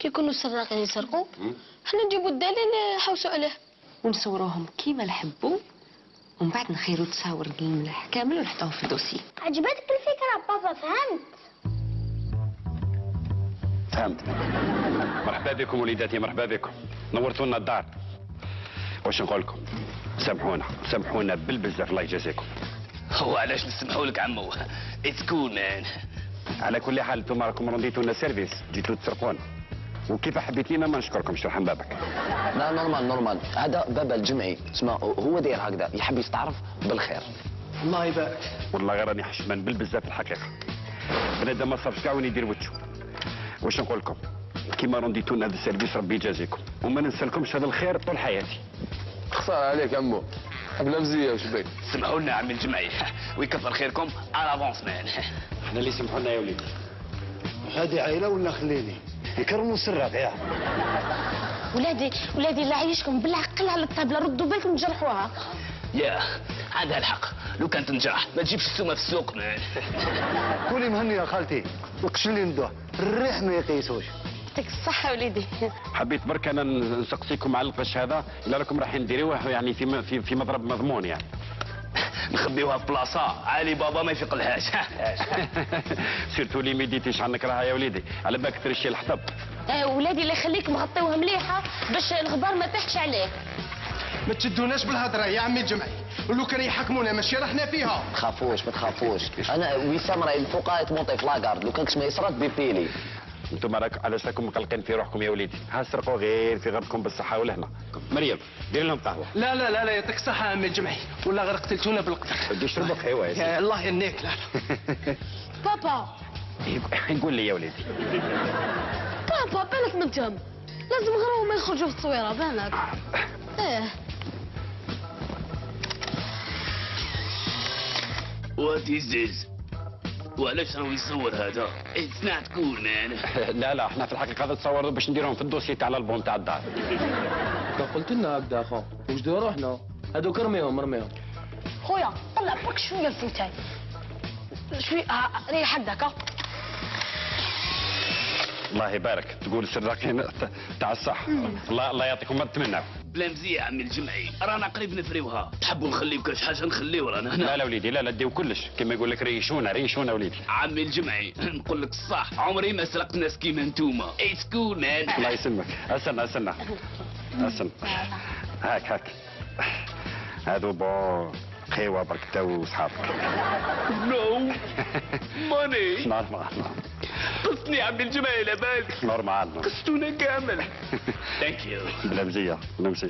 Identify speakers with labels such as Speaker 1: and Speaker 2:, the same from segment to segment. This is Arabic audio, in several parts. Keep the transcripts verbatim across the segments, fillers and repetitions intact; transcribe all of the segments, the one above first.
Speaker 1: كي يكونوا السراقين يسرقوا حنا نجيبوا الدليل نحوسوا عليه
Speaker 2: ونصوروهم كيما نحبوا، ومن بعد نخيروا تصاور الملح كامل ونحطوهم في الدوسي.
Speaker 1: عجبتك الفكره بابا؟ فهمت
Speaker 3: فهمت. مرحبا بكم وليداتي، مرحبا بكم، نورتوا لنا الدار. واش نقول لكم؟ سامحونا سامحونا بالبزاف، الله يجازيكم.
Speaker 4: هو علاش نسمحوا لك عمو؟ اتس كول مان.
Speaker 3: على كل حال انتم راكم رديتوا لنا سيرفيس، جيتوا تسرقونا، وكيف حبيتينا ما نشكركمش، رحم بابك.
Speaker 5: لا نورمال نورمال، هذا بابا الجمعي، اسمع هو داير هكذا، يحب يستعرف بالخير.
Speaker 6: الله يبارك.
Speaker 3: والله غير راني حشمان بالبزاف الحقيقه. بنادم ما صابش كاع وين يدير وجهه. واش نقول لكم؟ كيما رديتوا لنا هذا السيرفيس ربي يجازيكم، وما ننسالكمش هذا الخير طول حياتي.
Speaker 7: خساره عليك عمو، حبنا مزيه واش بك؟
Speaker 4: سمحوا لنا عمي الجمعي ويكثر خيركم على افونس مان.
Speaker 3: احنا اللي سمحوا لنا يا وليدي.
Speaker 6: هذه عائله ولا خليني يكرموا السراق يا
Speaker 1: ولادي. ولادي الله يعيشكم بالعقل على الطابله، ردوا بالكم تجرحوها.
Speaker 4: يا عندها الحق، لو كانت تنجح ما تجيبش السومه في السوق مان.
Speaker 6: كوني مهني يا خالتي، القش اللي ندوه الريح ما يقيسوش.
Speaker 1: يعطيك الصحه وليدي.
Speaker 3: حبيت برك انا نسقسيكم على القش هذا، الا راكم رايحين ديروه يعني في في في مضرب مضمون يعني.
Speaker 4: نخبيوها في بلاصه علي بابا ما يفيق لهاش.
Speaker 3: سيرتو لي ميديتيش عنك راها يا وليدي، على بالك ترشي الحطب.
Speaker 1: آه ولادي الله يخليك مغطيوها مليحه باش الغبار ما يطيحش عليك.
Speaker 6: ما تشدوناش بالهضره يا عمي الجمعي، ولو كان يحكمونا ماشي رحنا فيها.
Speaker 5: ما تخافوش ما تخافوش، انا وسام راهي الفوقات تمونطي في لاكارد، لو كان كش ما يصرات بيبيلي.
Speaker 3: انتم راك علاش راكم مقلقين في روحكم يا وليدي؟ ها سرقوا غير في غربكم بالصحه ولهنا. مريم دير لهم قهوه.
Speaker 6: لا لا لا لا يعطيك الصحه يا عمي الجمعي، ولا غير قتلتونا بالقدر.
Speaker 3: بدي اشربك حيوه يا
Speaker 6: يا الله يهنيك. لا
Speaker 1: بابا
Speaker 3: يقول لي يا وليدي.
Speaker 1: بابا بالك من تهم، لازم غير ما يخرجوا في التصويره بالك. ايه
Speaker 4: وات از ذيس؟ وعلاش راهو يصور هذا؟ اتس نوت كول مان.
Speaker 3: لا لا احنا في الحقيقه هذا تصوروا باش نديرهم في الدوسي تاع الالبوم تاع الدار.
Speaker 7: كان قلت لنا هكذا اخو، واش ديروا روحنا؟ هذوك رميهم رميهم.
Speaker 1: خويا طلع برك شويه الفوتاي، شويه آه ريح حدك. ها
Speaker 3: الله يبارك، تقول سراقين تاع الصح. الله الله يعطيكم ما تتمنوا.
Speaker 4: بلا مزيه عمي الجمعي، رانا قريب نفريوها، تحبوا نخليو كاش حاجه نخليو رانا هنا.
Speaker 3: لا لا وليدي لا لا ديو كلش، كما يقول لك ريشونا ريشونا وليدي.
Speaker 4: عمي الجمعي نقول لك الصح، عمري ما سرقت ناس كيما انتوما. اتس كول مان.
Speaker 3: الله يسلمك. استنى استنى استنى هاك هاك هادو بون خيوه برك انت وصحابك.
Speaker 4: نو ماني.
Speaker 3: نورمال
Speaker 4: قصني عمي الجمعي لابالك.
Speaker 3: نورمال
Speaker 4: قصتونا كامل. ثانك يو.
Speaker 3: بلا مزيه بلا مزيه.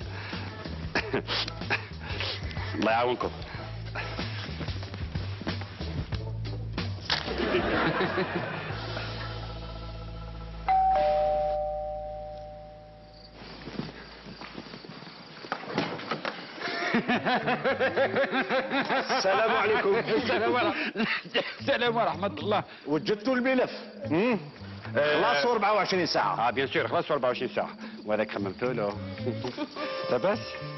Speaker 3: الله يعاونكم.
Speaker 6: السلام عليكم.
Speaker 3: السلام ورحمه الله.
Speaker 6: وجدتوا الملف؟ خلاص أربعة وعشرين ساعة.
Speaker 3: اه بيان سور خلاص أربعة وعشرين ساعه، وهذاك خممتوا له. لاباس؟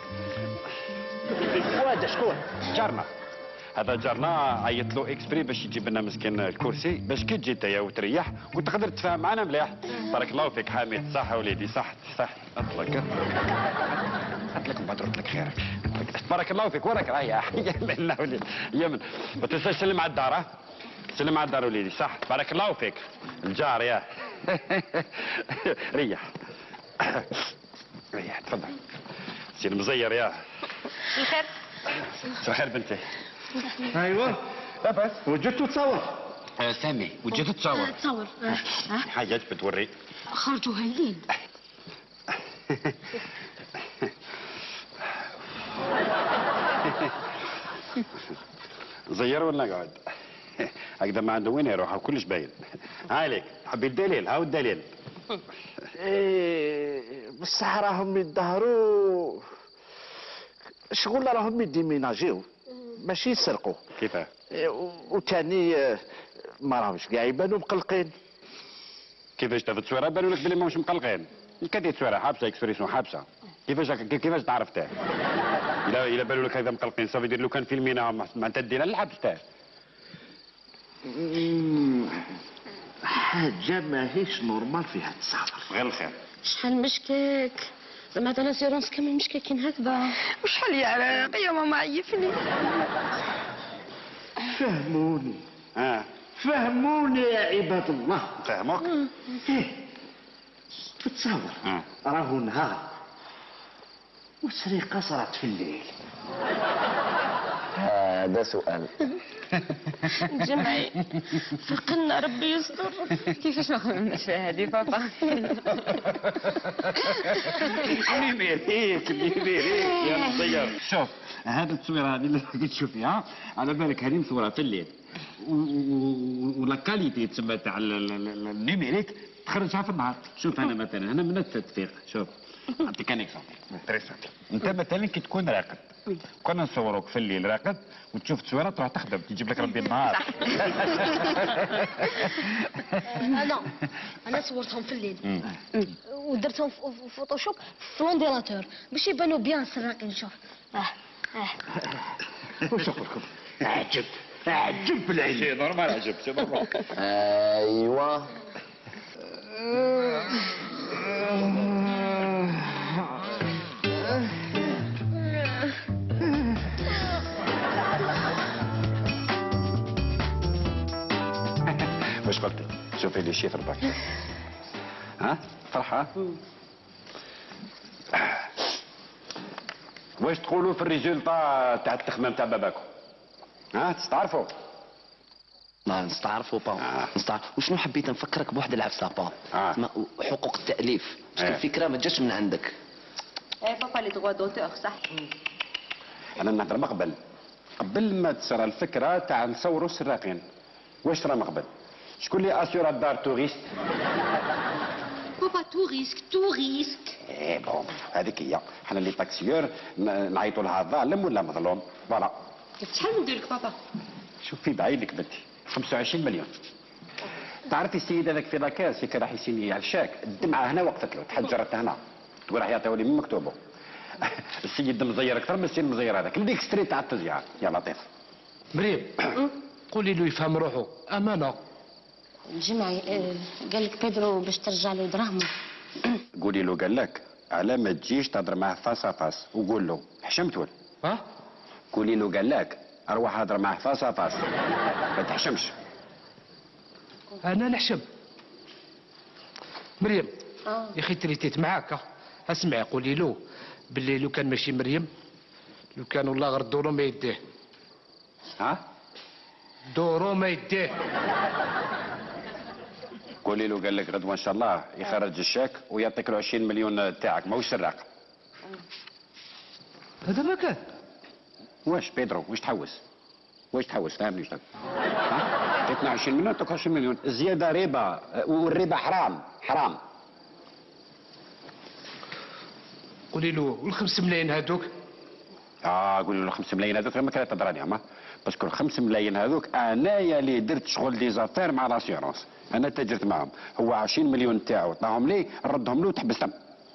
Speaker 6: وهذا شكون؟
Speaker 3: جارنا. هذا جارنا عيط له اكسبري باش يجيب لنا مسكين الكرسي باش كي تجي انت وتريح وتقدر تتفاهم معنا مليح. بارك الله فيك حميد. صح وليدي صح صح. اطلق اطلق مبروك لك خيرك. بارك الله فيك وراك رايح. لا وليدي يمن ما تنساش تسلم على الدار. ها سلم على الدار وليدي. صح بارك الله فيك. الجار يا ريح ريح تفضل. سير مزير يا
Speaker 1: الخير.
Speaker 3: مساء الخير بنتي.
Speaker 6: ايوه لاباس. وجدتوا تصور؟
Speaker 3: آه سامي وجدت تصور.
Speaker 1: تصور ها
Speaker 3: حاجات بتوري.
Speaker 1: خرجوا هايلين.
Speaker 3: زير ولا قاعد؟ هكذا ما عنده وين يروح كلش باين. هايلك حبي الدليل. هاو الدليل.
Speaker 6: ايه بصح راهم يتظاهروا شغل راهم يديميناجيو ماشي يسرقوا.
Speaker 3: كيفاه؟
Speaker 6: إيه وثاني ما راهمش كاع يبانوا مقلقين.
Speaker 3: كيفاش تاخذ تصويره بانوا لك بلي ماهمش مقلقين؟ كدير تصويره حابسه اكسبريسيون حابسه. كيفاش كيفاش تعرف تاع؟ الا الا بانوا لك هذا مقلقين صافي يدير لو كان فيلميناهم معناتها دينا للحبس تاع.
Speaker 8: حاجة ماهيش نورمال في هاد السفر.
Speaker 3: غير الخير.
Speaker 1: شحال مشكاك؟ زعما هذا لاسيرونس كامل مشكاكين هكذا.
Speaker 2: وشحال يا عراق يا ماما عيفني.
Speaker 8: فهموني.
Speaker 3: اه
Speaker 8: فهموني يا عباد الله.
Speaker 3: فهموك؟
Speaker 8: إيه. تتصور
Speaker 3: اه
Speaker 8: راهو نهار والسرقة صارت في الليل.
Speaker 5: هذا سؤال.
Speaker 1: جمعي فقنا ربي يستر.
Speaker 2: كيفاش ما خممناش فيها هذه بابا؟
Speaker 3: ليميريك ليميريك يا مصير. شوف هذه التصويره هذه اللي كنت تشوفيها على بالك هذه مصوره في الليل ولا كاليتي تسمى تاع النيميريك تخرجها في النهار. شوف انا مثلا انا من التدفيق. شوف نعطيك ان اكزومبل تري سامبل. انت مثلا كي تكون راقد كنا نصوروك في الليل راقد وتشوف تصويره تروح تخدم تجيب لك ربي النهار.
Speaker 1: انا انا صورتهم في الليل ودرتهم في فوتوشوب في لونديلاتور باش يبانوا بيان سراقين. شوف اه اه
Speaker 8: وش اقولكم؟ عجب عجب بالعين.
Speaker 3: شيء نورمال عجب شيء نورمال.
Speaker 5: ايوه
Speaker 3: واش قلتي؟ شوفي لي شيفر باك. ها فرحة؟ واش تقولوا في الريزولتا تاع التخمام تاع باباكم؟ ها تستعرفوا؟
Speaker 5: ما نستعرفوا با
Speaker 3: آه.
Speaker 5: نستعرف. وشنو حبيت نفكرك بواحد العفسه با
Speaker 3: آه.
Speaker 5: اسمها حقوق التاليف. باسكو
Speaker 3: آه.
Speaker 5: الفكره ما جاتش من عندك.
Speaker 2: اي بابا لي دغوا دوتور صح.
Speaker 3: انا نهضر ما قبل قبل ما تصرى الفكره تاع نصوروا السراقين. واش صرا من قبل؟ شكون اللي اسيور الدار توريست؟
Speaker 1: بابا تو ريسك تو ريسك.
Speaker 3: ايه بون هذيك هي. حنا اللي تاكسيور نعيطوا لها ظالم ولا مظلوم. فوالا.
Speaker 2: شحال ندير لك بابا؟
Speaker 3: شوفي بعيدك بنتي خمسة وعشرين مليون. تعرفي السيد هذاك في لاكاس كي راح يسيني على الشاك الدمعه هنا وقفت له تحجرت هنا تقول راح يعطيو لي من مكتوبه. السيد مزير اكثر من السيد مزير هذاك لديك ستريت تاع التزيير. يا لطيف.
Speaker 6: مريم قولي له يفهم روحه امانه.
Speaker 1: جمعي قال لك بيدرو باش ترجع له دراهمه.
Speaker 3: قولي له قال لك على ما تجيش تهضر معاه فاس فاس وقول له حشمت ولا.
Speaker 6: ها
Speaker 3: قولي له قال لك اروح اهضر معاه فاس فاس ما تحشمش.
Speaker 6: انا نحشم. مريم يا اخي تريتيت معاك. اسمعي قولي له باللي لو كان ماشي مريم لو كان والله غير دورو ما يديه.
Speaker 3: ها
Speaker 6: دورو ما يديه.
Speaker 3: قولي له قال لك غدوه ان شاء الله يخرج الشاك ويعطيك له عشرين مليون تاعك ماهوش سراق.
Speaker 6: هذا ما كان.
Speaker 3: واش بيدرو واش تحوس؟ واش تحوس فهمني واش ها؟ اثنين وعشرين مليون تعطيك عشرين مليون الزياده ربا والربا حرام حرام.
Speaker 6: قولي له والخمس ملايين هذوك.
Speaker 3: اه قولي له خمس ملايين هذوك ما كانت تهضر عليهم. باسكو الخمس ملايين هذوك انايا اللي درت شغل دي زافير مع لاسيورونس. انا تاجرت معهم هو عشرين مليون تاعو عطاهم لي ردهم له وتحبستهم.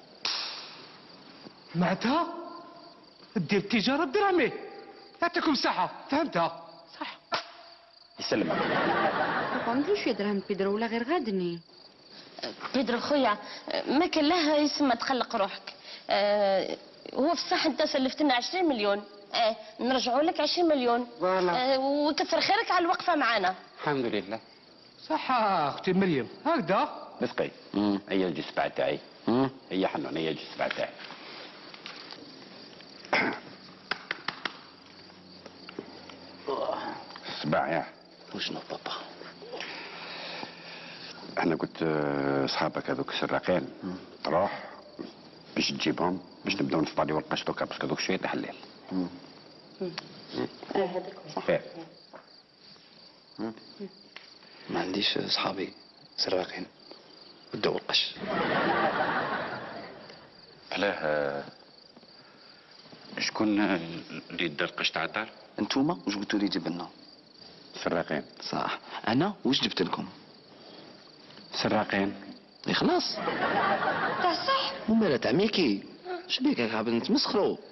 Speaker 6: معناتها دير التجاره بدراهمي. يعطيكم الصحه فهمتها صح.
Speaker 3: يسلمك.
Speaker 2: بابا نديرو شويه دراهم بيدرو ولا غير غادني.
Speaker 1: بيدرو خويا ما كان له يسمى تخلق روحك. آه هو في الصح انت سلفت لنا عشرين مليون. اه نرجعوا لك عشرين مليون. آه وكثر خيرك على الوقفه معنا.
Speaker 3: الحمد لله.
Speaker 6: صح اختي مريم هكذا.
Speaker 3: مسقي هي الجسبعه تاعي. هي حنون هي الجسبعه تاعي. صباح يا
Speaker 5: وشنو بابا؟
Speaker 3: انا قلت اصحابك هذوك السراقين تروح باش تجيبهم باش نبداو نصطاديو القش دوكا باسكو دوك شويه تحلال.
Speaker 1: هذاك صح.
Speaker 5: ما عنديش صحابي سراقين بداو القش.
Speaker 3: علاه شكون اللي دا القش تاع الدار؟
Speaker 5: انتوما واش قلتوا لي جيب لنا؟
Speaker 3: سراقين.
Speaker 5: صح. انا واش جبت لكم؟
Speaker 3: سراقين.
Speaker 5: اي خلاص.
Speaker 1: تاع صح.
Speaker 5: ومالا تاع ميكي. شبيك هاك حاب نتمسخروا؟